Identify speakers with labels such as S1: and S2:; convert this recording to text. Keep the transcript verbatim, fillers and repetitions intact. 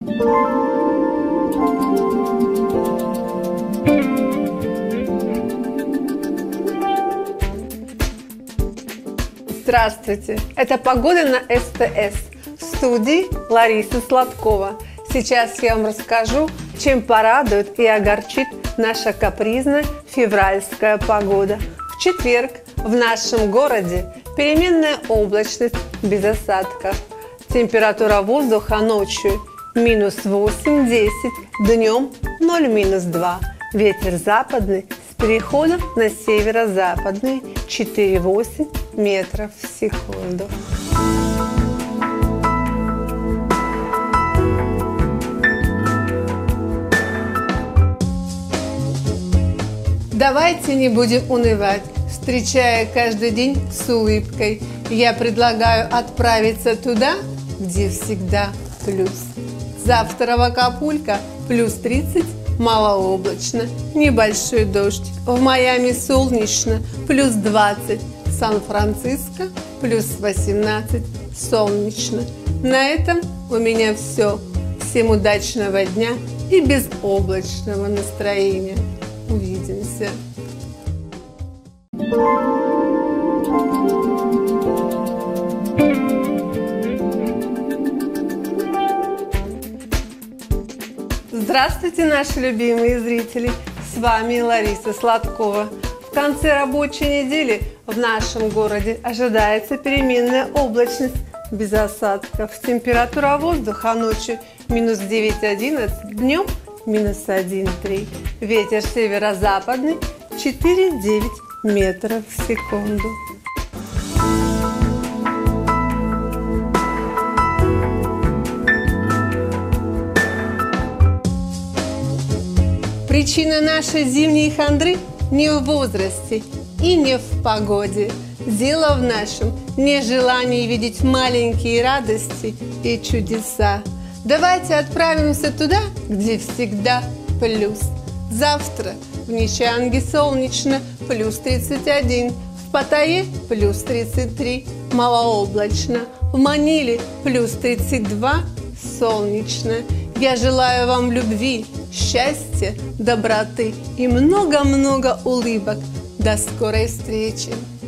S1: Здравствуйте! Это погода на эс тэ эс. В студии Лариса Сладкова. Сейчас я вам расскажу, чем порадует и огорчит наша капризная февральская погода. В четверг в нашем городе переменная облачность без осадков. Температура воздуха ночью минус восемь-десять, днем ноль-два. Ветер западный с переходом на северо-западный четыре-восемь метров в секунду. Давайте не будем унывать, встречая каждый день с улыбкой. Я предлагаю отправиться туда, где всегда плюс. Завтра в Акапулько плюс тридцать, малооблачно, небольшой дождь. В Майами солнечно, плюс двадцать. Сан-Франциско плюс восемнадцать, солнечно. На этом у меня все. Всем удачного дня и безоблачного настроения. Увидимся. Здравствуйте, наши любимые зрители! С вами Лариса Сладкова. В конце рабочей недели в нашем городе ожидается переменная облачность без осадков. Температура воздуха ночью минус девять-одиннадцать, днем минус один-три. Ветер северо-западный четыре-девять метров в секунду. Причина нашей зимней хандры не в возрасте и не в погоде. Дело в нашем нежелании видеть маленькие радости и чудеса. Давайте отправимся туда, где всегда плюс. Завтра в Ничанге солнечно, плюс тридцать один. В Паттайе плюс тридцать три, малооблачно. В Маниле плюс тридцать два, солнечно. Я желаю вам любви, счастья, доброты и много-много улыбок. До скорой встречи!